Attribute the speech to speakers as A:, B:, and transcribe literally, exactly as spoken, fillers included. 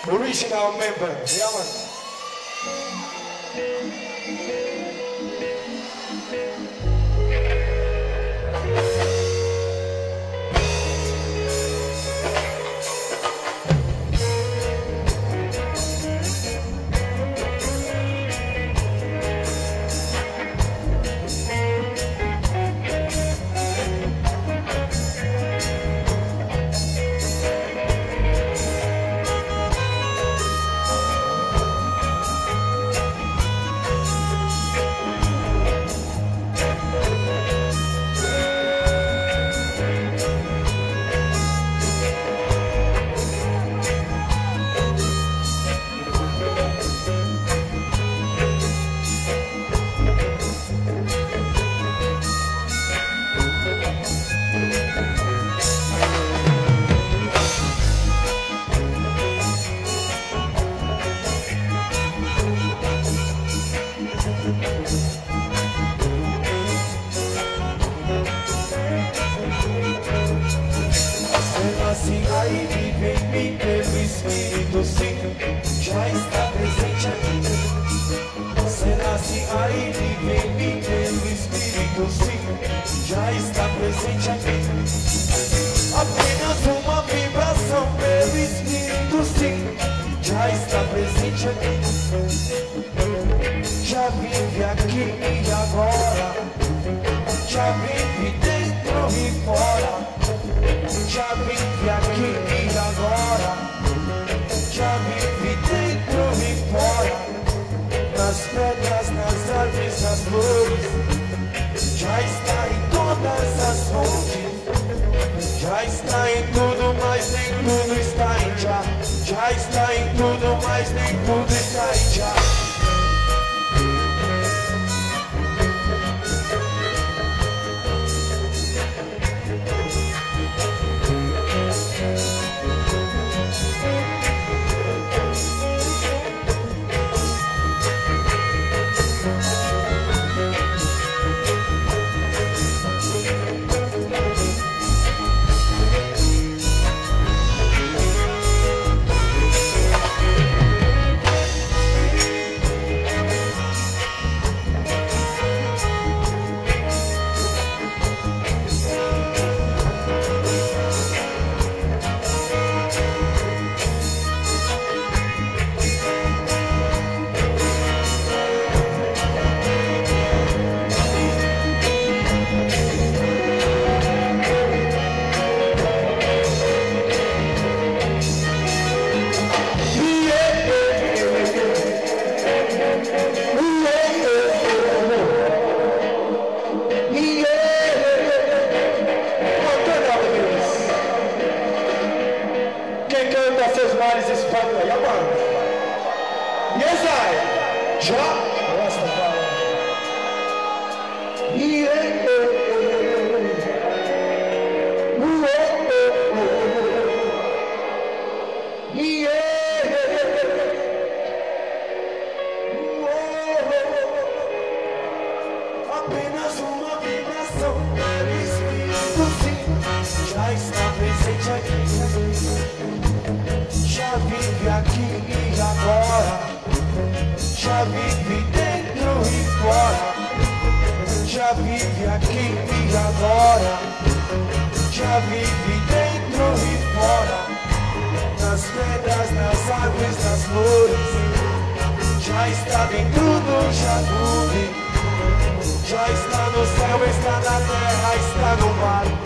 A: Original member, yeah man.
B: Assim aí vive em mim pelo Espírito, sim, já está presente aqui. Será assim aí vive em mim pelo Espírito, sim, já está presente aqui. Apenas uma vibração pelo Espírito, sim, já está presente aqui. Já vive aqui e agora, já vive dentro e fora. Já vive aqui e agora, já vive dentro e fora, nas pedras, nas árvores, nas flores, já está em todas as fontes, já está em tudo, mas nem tudo está em já, já está em tudo, mas nem tudo está em já.
A: Seus males espanta aí, mano. Yes, I. Já. Nossa, cara. Yeah.
B: Apenas uma vibração pelo Espírito, sim, já está presente aqui. Já vive aqui e agora, já vive dentro e fora, já vive aqui e agora, já vive dentro e fora, nas pedras, nas árvores, nas flores, já está dentro do jardim, já está no céu, está na terra, está no mar.